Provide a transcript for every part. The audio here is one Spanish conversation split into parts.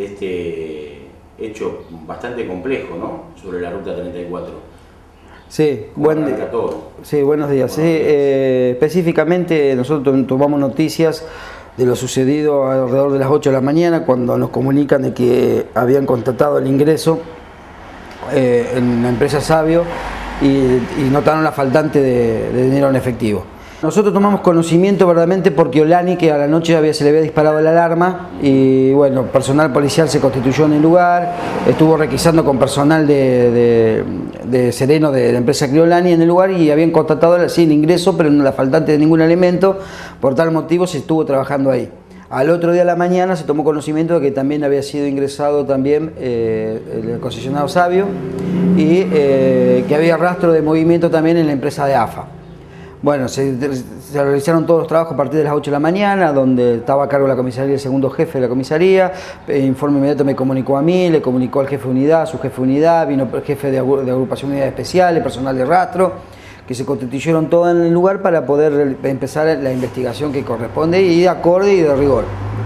este hecho bastante complejo, ¿no? Sobre la ruta 34. Sí, sí, buenos días. Sí, específicamente nosotros tomamos noticias de lo sucedido alrededor de las 8 de la mañana cuando nos comunican de que habían constatado el ingreso en la empresa Sabio y notaron la faltante de dinero en efectivo. Nosotros tomamos conocimiento verdaderamente porque Olani, que a la noche se le había disparado la alarma, y bueno, personal policial se constituyó en el lugar, estuvo requisando con personal de Sereno de la empresa Criolani en el lugar y habían constatado sí, el ingreso, pero no la faltante de ningún elemento. Por tal motivo se estuvo trabajando ahí. Al otro día de la mañana se tomó conocimiento de que también había sido ingresado también el concesionario Sabio y que había rastro de movimiento también en la empresa de AFA. Bueno, se realizaron todos los trabajos a partir de las 8 de la mañana, donde estaba a cargo de la comisaría el segundo jefe de la comisaría. Informe inmediato me comunicó a mí, le comunicó al jefe de unidad, a su jefe de unidad, vino el jefe de agrupación de unidades especiales, personal de rastro, que se constituyeron todos en el lugar para poder empezar la investigación que corresponde y de acorde y de rigor.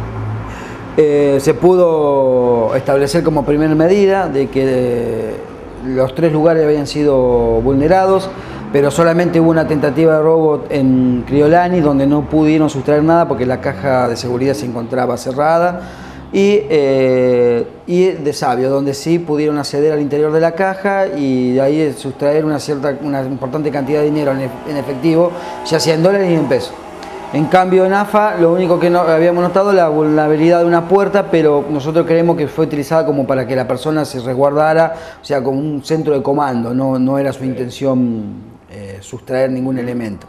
Se pudo establecer como primera medida de que los 3 lugares habían sido vulnerados, pero solamente hubo una tentativa de robo en Criolani donde no pudieron sustraer nada porque la caja de seguridad se encontraba cerrada, y de Sabio, donde sí pudieron acceder al interior de la caja y de ahí sustraer una importante cantidad de dinero en efectivo, ya sea en dólares y en pesos. En cambio en AFA lo único que no habíamos notado la vulnerabilidad de una puerta, pero nosotros creemos que fue utilizada como para que la persona se resguardara, o sea, como un centro de comando, no era su intención sustraer ningún elemento.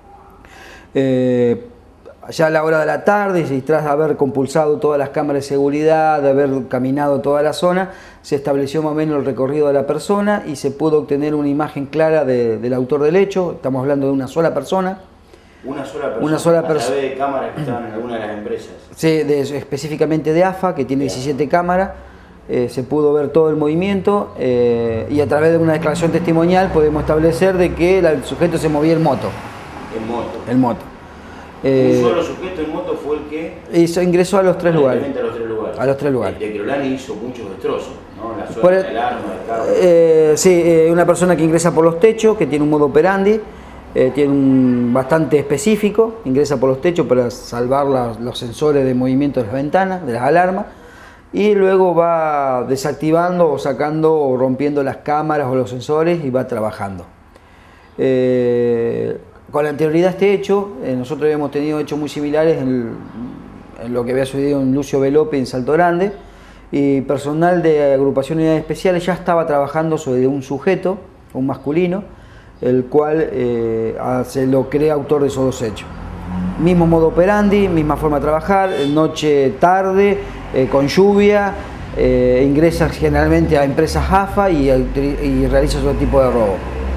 Ya a la hora de la tarde, y tras haber compulsado todas las cámaras de seguridad, de haber caminado toda la zona, se estableció más o menos el recorrido de la persona y se pudo obtener una imagen clara del autor del hecho. Estamos hablando de una sola persona. Una sola persona. A través de cámaras que estaban en alguna de las empresas. Sí, específicamente de AFA, que tiene 17 cámaras. Se pudo ver todo el movimiento y a través de una declaración testimonial podemos establecer de que el sujeto se movía en moto. En moto. Un solo sujeto en moto fue el que ingresó a los 3 lugares. A los tres lugares. De Criolani hizo muchos destrozos, ¿no? La zona del arma, del carro. Sí, una persona que ingresa por los techos, que tiene un modo operandi, tiene un bastante específico, ingresa por los techos para salvar los sensores de movimiento de las ventanas, de las alarmas, y luego va desactivando o sacando o rompiendo las cámaras o los sensores y va trabajando. Con anterioridad a este hecho, nosotros habíamos tenido hechos muy similares en lo que había sucedido en Lucio Velope en Salto Grande, y personal de agrupación de unidades especiales ya estaba trabajando sobre un sujeto, un masculino, el cual se lo cree autor de esos 2 hechos. Mismo modo operandi, misma forma de trabajar, noche, tarde, con lluvia, ingresa generalmente a empresas AFA y realiza otro tipo de robo.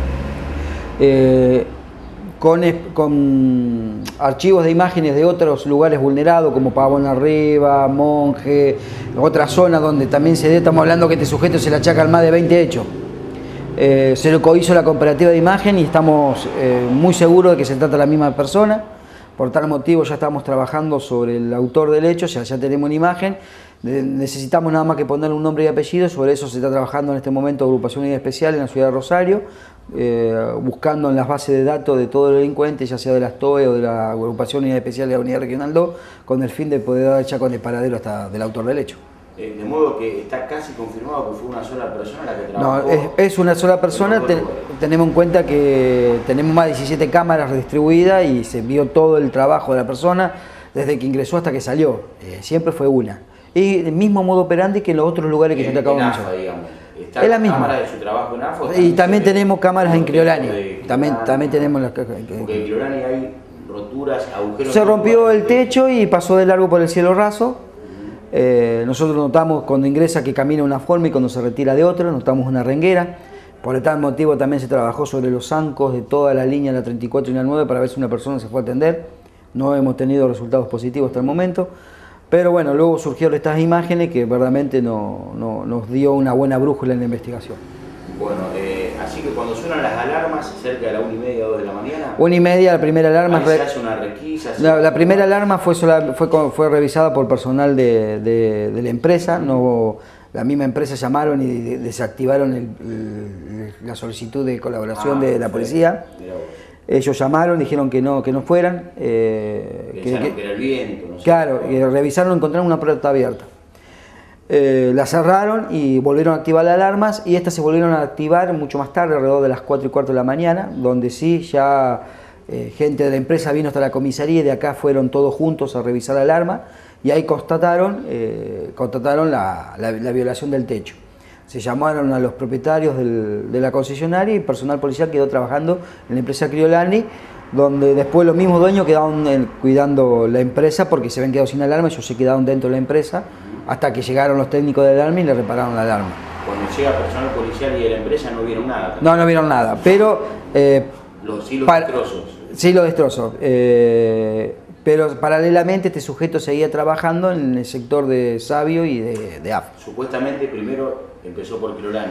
Con archivos de imágenes de otros lugares vulnerados como Pavón Arriba, Monje, otra zona donde también estamos hablando que este sujeto se le achacan más de 20 hechos. Se lo hizo la comparativa de imagen y estamos muy seguros de que se trata de la misma persona. Por tal motivo ya estamos trabajando sobre el autor del hecho, ya tenemos una imagen. Necesitamos nada más que ponerle un nombre y apellido. Sobre eso se está trabajando en este momento Agrupación Unidad Especial en la ciudad de Rosario, buscando en las bases de datos de todos los delincuentes, ya sea de las TOE o de la Agrupación Unidad Especial de la Unidad Regional 2, con el fin de poder dar ya con el paradero hasta del autor del hecho. De modo que está casi confirmado que fue una sola persona la que trabajó. No, es una sola persona. Tenemos en cuenta que tenemos más de 17 cámaras redistribuidas y se vio todo el trabajo de la persona desde que ingresó hasta que salió. Siempre fue una. Y el mismo modo operandi que en los otros lugares que yo te acabo de mencionar. Es la misma. ¿Cámara de su trabajo en AFA? Y también tenemos cámaras en Criolani. También tenemos las. Porque en Criolani hay roturas, agujeros. Se rompió el techo y pasó de largo por el cielo raso. Nosotros notamos cuando ingresa que camina de una forma y cuando se retira de otra, notamos una renguera. Por tal motivo también se trabajó sobre los zancos de toda la línea, la 34 y la 9, para ver si una persona se fue a atender. No hemos tenido resultados positivos hasta el momento. Pero bueno, luego surgieron estas imágenes que verdaderamente nos dio una buena brújula en la investigación. Bueno, así que cuando suenan las alarmas cerca de la 1:30, 2 de la mañana. 1:30, la primera alarma. Se hace una requisa. La primera alarma fue revisada por personal de la empresa. No, la misma empresa llamaron y desactivaron la solicitud de colaboración de la policía. Ellos llamaron, dijeron que no fueran. Pensaron que era el viento. No sé. Claro, revisaron, encontraron una puerta abierta. La cerraron y volvieron a activar las alarmas, y estas se volvieron a activar mucho más tarde, alrededor de las 4:15 de la mañana, donde sí ya gente de la empresa vino hasta la comisaría y de acá fueron todos juntos a revisar la alarma, y ahí constataron la violación del techo. Se llamaron a los propietarios de la concesionaria y personal policial quedó trabajando en la empresa Criolani, donde después los mismos dueños quedaron cuidando la empresa porque se habían quedado sin alarma. Ellos se quedaron dentro de la empresa hasta que llegaron los técnicos de alarma y le repararon la alarma. Cuando llega personal policial y de la empresa no vieron nada. No vieron nada, pero... los destrozos. Sí, los destrozos. Pero paralelamente este sujeto seguía trabajando en el sector de Sabio y de AFA. Supuestamente primero empezó por Criolani.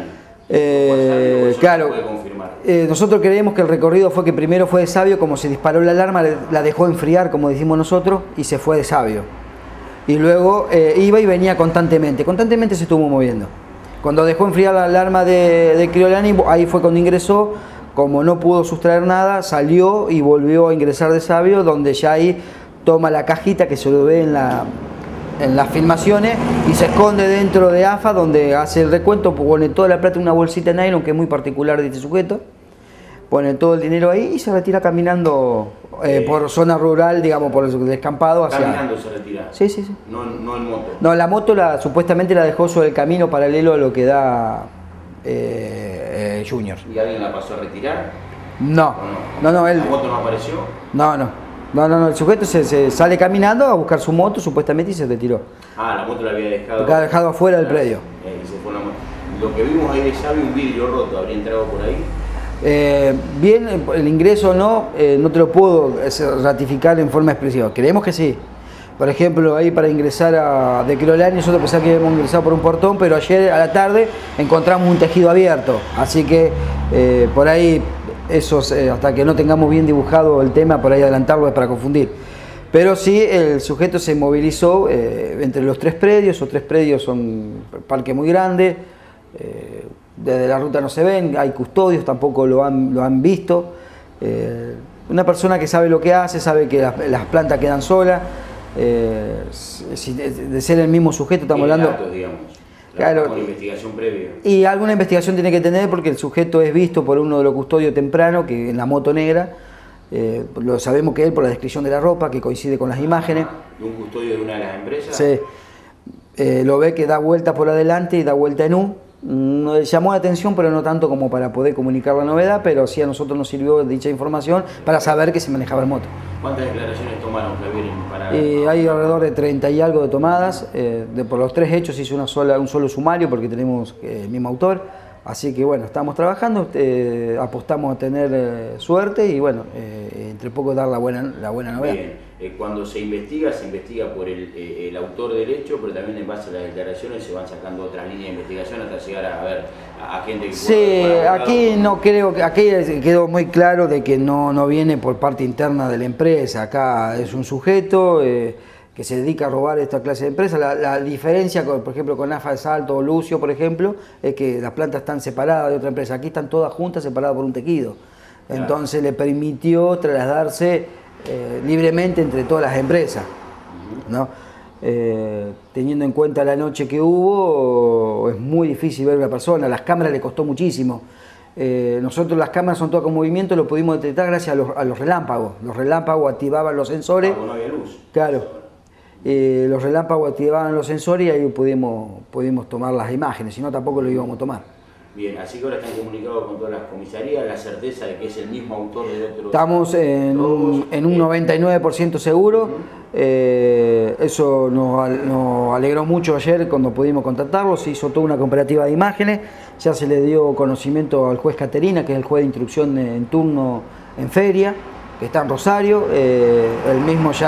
Claro, confirmar. Nosotros creemos que el recorrido fue que primero fue de Sabio, como se disparó la alarma, la dejó enfriar, como decimos nosotros, y se fue de Sabio. Y luego iba y venía constantemente se estuvo moviendo. Cuando dejó enfriar la alarma de Criolani, ahí fue cuando ingresó. Como no pudo sustraer nada, salió y volvió a ingresar de Sabio, donde ya ahí toma la cajita que se lo ve en las filmaciones y se esconde dentro de AFA, donde hace el recuento, pone toda la plata en una bolsita de nylon que es muy particular de este sujeto, pone todo el dinero ahí y se retira caminando por zona rural, digamos, por el descampado hacia... ¿Caminando se retira? Sí. No en moto. No, la moto supuestamente la dejó sobre el camino paralelo a lo que da Junior. ¿Y alguien la pasó a retirar? No. ¿La moto no apareció? No, el sujeto se sale caminando a buscar su moto supuestamente y se retiró. La moto la había dejado... La había dejado afuera del predio. Y se fue la moto. Lo que vimos ahí de Sabio, un vidrio roto, ¿habría entrado por ahí? Bien, el ingreso no te lo puedo ratificar en forma expresiva. Creemos que sí. Por ejemplo, ahí para ingresar de Criolani, nosotros pensamos que habíamos ingresado por un portón, pero ayer a la tarde encontramos un tejido abierto. Así que por ahí, hasta que no tengamos bien dibujado el tema, por ahí adelantarlo es para confundir. Pero sí, el sujeto se movilizó entre los 3 predios. Los 3 predios son un parque muy grande. Desde la ruta no se ven, hay custodios, tampoco lo han visto. Una persona que sabe lo que hace, sabe que las plantas quedan solas. De ser el mismo sujeto, estamos hablando... Datos, digamos. Claro, con investigación previa. Y alguna investigación tiene que tener porque el sujeto es visto por uno de los custodios temprano, que en la moto negra, lo sabemos que él por la descripción de la ropa, que coincide con las imágenes. ¿De un custodio de una de las empresas? Sí. Lo ve que da vuelta por adelante y da vuelta en U. Llamó la atención, pero no tanto como para poder comunicar la novedad, pero sí a nosotros nos sirvió dicha información para saber que se manejaba el moto. ¿Cuántas declaraciones tomaron, Javier? Hay alrededor de 30 y algo de tomadas. Por los 3 hechos hice un solo sumario porque tenemos el mismo autor. Así que bueno, estamos trabajando, apostamos a tener suerte y bueno, entre poco dar la buena novedad. Bien. Cuando se investiga por el autor del hecho, pero también en base a las declaraciones se van sacando otras líneas de investigación hasta llegar a ver a gente que... Sí, aquí no creo que... Aquí quedó muy claro de que no viene por parte interna de la empresa. Acá es un sujeto que se dedica a robar esta clase de empresas. La diferencia, por ejemplo, con AFA de Salto o Lucio, por ejemplo, es que las plantas están separadas de otra empresa. Aquí están todas juntas, separadas por un tejido. Claro. Entonces le permitió trasladarse libremente entre todas las empresas, ¿no? Teniendo en cuenta la noche que hubo, es muy difícil ver a una persona. Las cámaras le costó muchísimo. Nosotros las cámaras son todas con movimiento, lo pudimos detectar gracias a los relámpagos. Los relámpagos activaban los sensores. No había luz. Claro. Los relámpagos activaban los sensores y ahí pudimos tomar las imágenes, si no tampoco lo íbamos a tomar. Bien, así que ahora están comunicados con todas las comisarías, la certeza de que es el mismo autor del otro... Estamos en un 99% seguro. Eso nos alegró mucho ayer cuando pudimos contactarlo. Se hizo toda una comparativa de imágenes, ya se le dio conocimiento al juez Caterina, que es el juez de instrucción en turno en Feria, que está en Rosario. Él mismo ya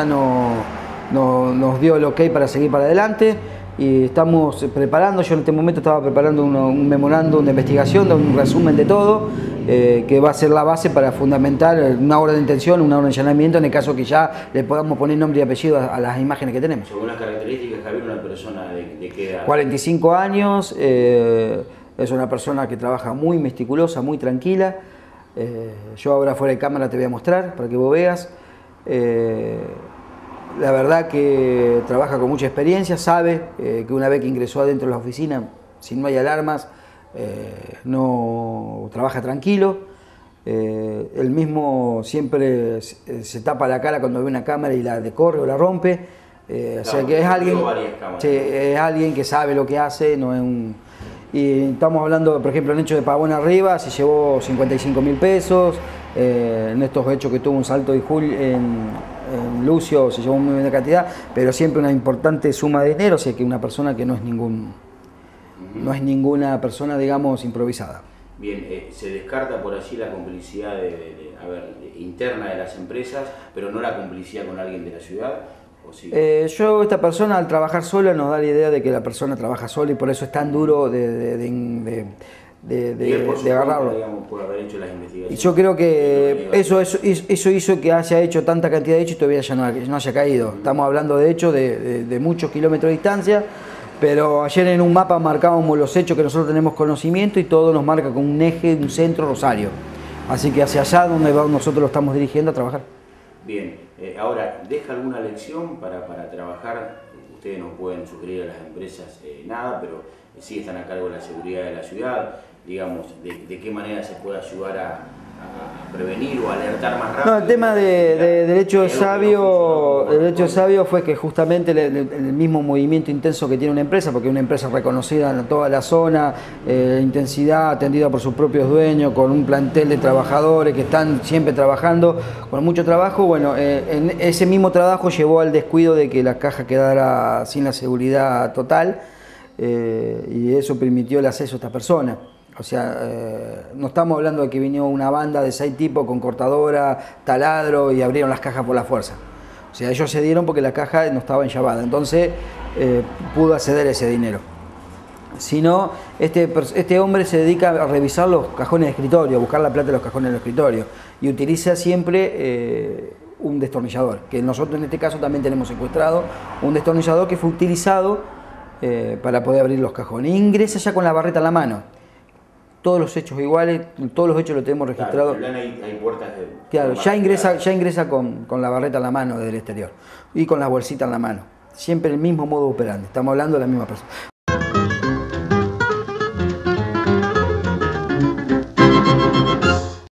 nos dio el ok para seguir para adelante. Y estamos preparando, yo en este momento estaba preparando un memorándum de investigación, un resumen de todo, que va a ser la base para fundamentar una orden de intención, una orden de allanamiento, en el caso que ya le podamos poner nombre y apellido a las imágenes que tenemos. Según las características, Javier, una persona de qué edad. 45 años, es una persona que trabaja muy meticulosa, muy tranquila. Yo ahora fuera de cámara te voy a mostrar para que vos veas. La verdad que trabaja con mucha experiencia, sabe que una vez que ingresó adentro de la oficina, si no hay alarmas, no trabaja tranquilo. Él mismo siempre se tapa la cara cuando ve una cámara y la decorre o la rompe. O sea que es alguien que sabe lo que hace, no es un... Y estamos hablando, por ejemplo, en hecho de Pavón arriba, se llevó 55.000 pesos. En estos hechos que tuvo un salto de Julio en Lucio se llevó muy buena cantidad, pero siempre una importante suma de dinero, o sea que una persona que no es ninguna persona, digamos, improvisada. Bien, se descarta por allí la complicidad interna de las empresas, pero no la complicidad con alguien de la ciudad. ¿O sí? Esta persona al trabajar sola nos da la idea de que la persona trabaja sola y por eso es tan duro de agarrarlo. Digamos, por haber hecho las investigaciones. Y yo creo que eso hizo que haya hecho tanta cantidad de hechos y todavía ya no haya caído. Estamos hablando de hechos de muchos kilómetros de distancia, pero ayer en un mapa marcábamos los hechos que nosotros tenemos conocimiento y todo nos marca con un eje, un centro, Rosario. Así que hacia allá donde nosotros lo estamos dirigiendo a trabajar. Bien, ahora, ¿deja alguna lección para trabajar? Ustedes no pueden sugerir a las empresas nada, pero sí están a cargo de la seguridad de la ciudad. Digamos, ¿de qué manera se puede ayudar a prevenir o alertar más rápido? No, el tema del hecho de Sabio fue que justamente el mismo movimiento intenso que tiene una empresa, porque es una empresa reconocida en toda la zona, intensidad atendida por sus propios dueños, con un plantel de trabajadores que están siempre trabajando, con mucho trabajo. Bueno, en ese mismo trabajo llevó al descuido de que la caja quedara sin la seguridad total, y eso permitió el acceso a esta persona. O sea, no estamos hablando de que vino una banda de 6 tipos con cortadora, taladro y abrieron las cajas por la fuerza. O sea, ellos se dieron porque la caja no estaba enllavada, entonces pudo acceder a ese dinero. Si no, este hombre se dedica a revisar los cajones de escritorio, a buscar la plata de los cajones de escritorio y utiliza siempre un destornillador, que nosotros en este caso también tenemos secuestrado, un destornillador que fue utilizado para poder abrir los cajones. Ingresa ya con la barreta en la mano. Todos los hechos iguales, todos los hechos los tenemos registrados. Claro, hay puertas de... Claro, ya ingresa con la barreta en la mano desde el exterior y con la bolsita en la mano. Siempre el mismo modo operandi, estamos hablando de la misma persona.